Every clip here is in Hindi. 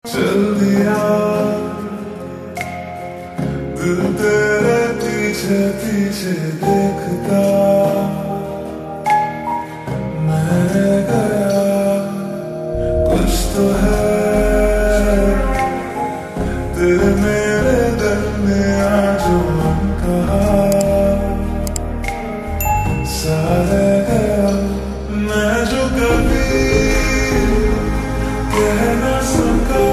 चल दिया दिल तेरे पीछे पीछे देखता मैं रह गया कुछ तो है तेरे मेरे दिल में आज मन कहा सा रह गया मैं जो कभी कह ना सका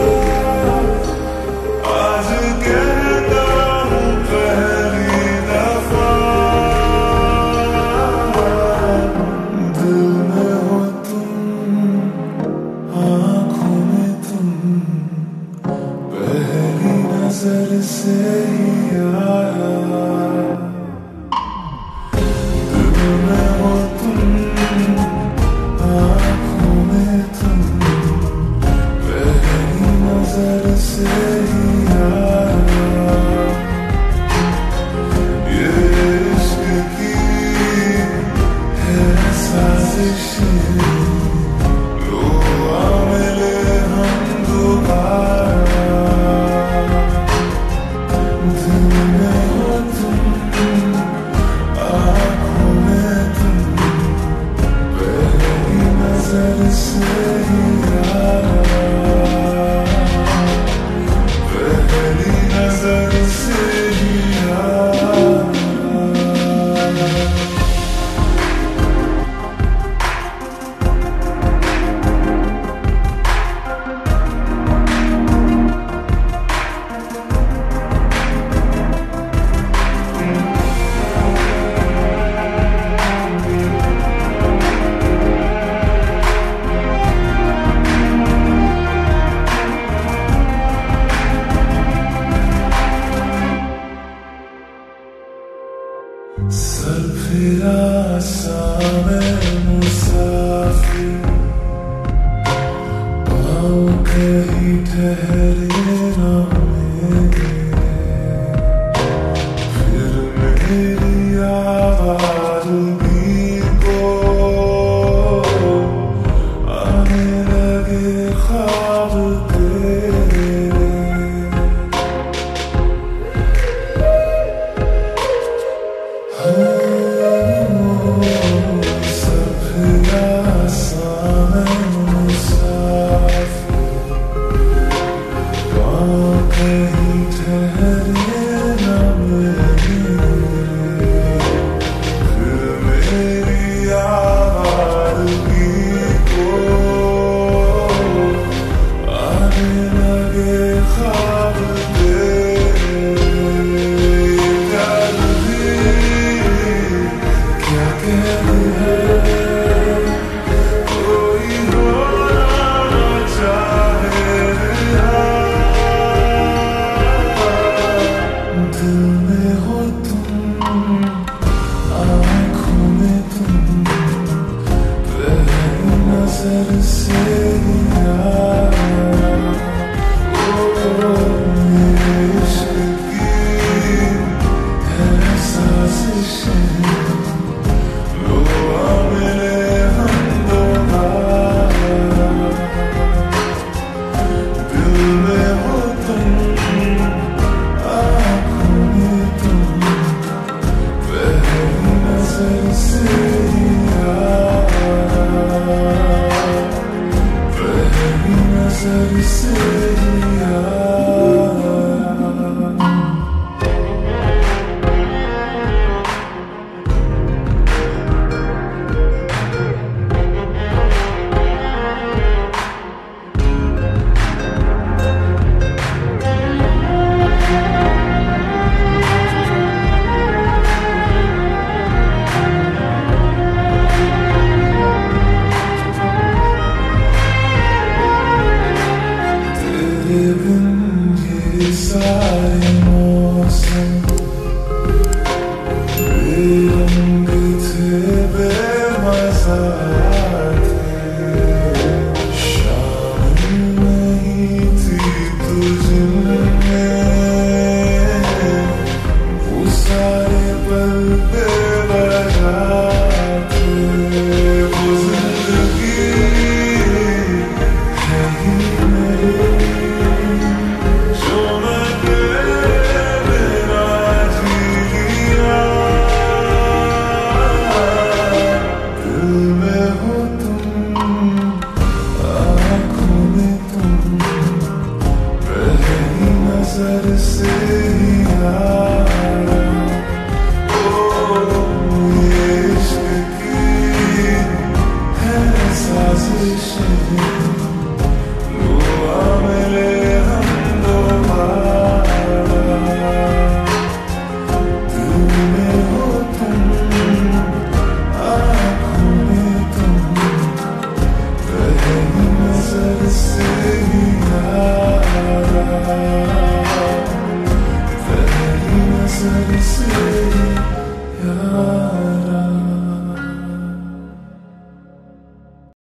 आज कहता हूँ पहली दफा दिल में हो तुम आँखों में तुम पहली नजर से ही आया दिल में हो तुम आँखों में तुम पहली नजर से ही आया ये इश्क की है साजिश लो आ मिले हम दोबारा दिल में हो तुम आँखों में तुम पहली नजर से ही आया पहली नजर से ही आया सर फिरा सा मैं मुसाफिर पाँव कहीं ठहरे ना मेरे फिर मेरी आवाज़गी को आने लगे ख्वाब तेरे नजर से ही यारा, पहली नजर से ही यारा।